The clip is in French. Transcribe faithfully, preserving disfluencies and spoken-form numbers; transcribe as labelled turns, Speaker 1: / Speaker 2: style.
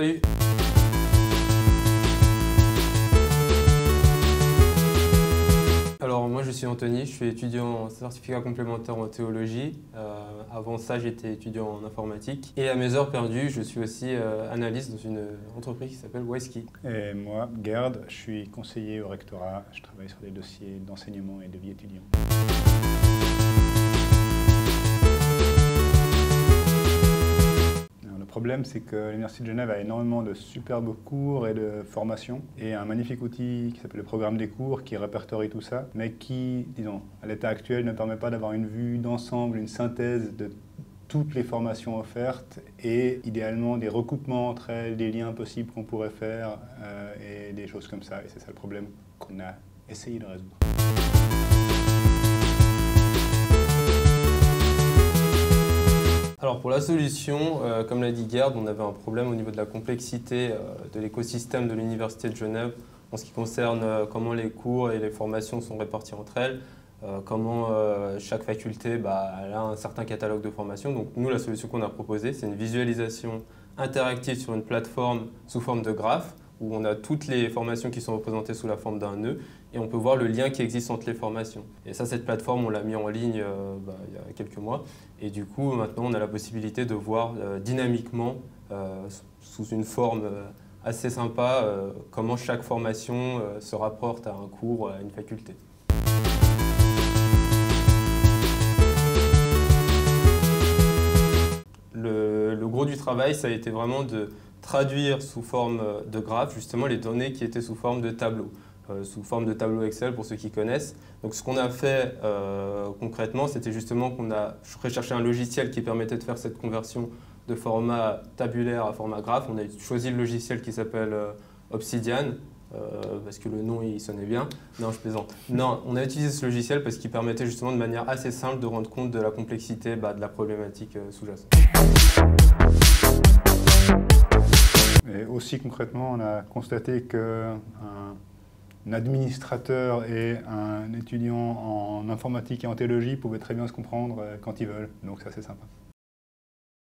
Speaker 1: Salut! Alors moi je suis Anthony, je suis étudiant en certificat complémentaire en théologie. Euh, avant ça j'étais étudiant en informatique. Et à mes heures perdues, je suis aussi euh, analyste dans une entreprise qui s'appelle Wisky.
Speaker 2: Et moi, Gerd, je suis conseiller au rectorat. Je travaille sur des dossiers d'enseignement et de vie étudiante. Le problème, c'est que l'Université de Genève a énormément de superbes cours et de formations et un magnifique outil qui s'appelle le programme des cours qui répertorie tout ça, mais qui, disons, à l'état actuel, ne permet pas d'avoir une vue d'ensemble, une synthèse de toutes les formations offertes et idéalement des recoupements entre elles, des liens possibles qu'on pourrait faire euh, et des choses comme ça. Et c'est ça le problème qu'on a essayé de résoudre.
Speaker 1: Alors pour la solution, euh, comme l'a dit Gerd, on avait un problème au niveau de la complexité euh, de l'écosystème de l'Université de Genève en ce qui concerne euh, comment les cours et les formations sont répartis entre elles, euh, comment euh, chaque faculté bah, elle a un certain catalogue de formations. Donc nous, la solution qu'on a proposée, c'est une visualisation interactive sur une plateforme sous forme de graphe où on a toutes les formations qui sont représentées sous la forme d'un nœud et on peut voir le lien qui existe entre les formations. Et ça, cette plateforme, on l'a mis en ligne euh, bah, il y a quelques mois. Et du coup, maintenant, on a la possibilité de voir euh, dynamiquement, euh, sous une forme euh, assez sympa, euh, comment chaque formation euh, se rapporte à un cours, à une faculté. Le, le gros du travail, ça a été vraiment de traduire sous forme de graphe justement les données qui étaient sous forme de tableau, euh, sous forme de tableau Excel pour ceux qui connaissent. Donc ce qu'on a fait euh, concrètement, c'était justement qu'on a recherché un logiciel qui permettait de faire cette conversion de format tabulaire à format graphe. On a choisi le logiciel qui s'appelle euh, Obsidian, euh, parce que le nom il sonnait bien. Non, je plaisante. Non, on a utilisé ce logiciel parce qu'il permettait justement de manière assez simple de rendre compte de la complexité bah, de la problématique euh, sous-jacente.
Speaker 2: Et aussi concrètement, on a constaté qu'un administrateur et un étudiant en informatique et en théologie pouvaient très bien se comprendre quand ils veulent. Donc ça, c'est sympa.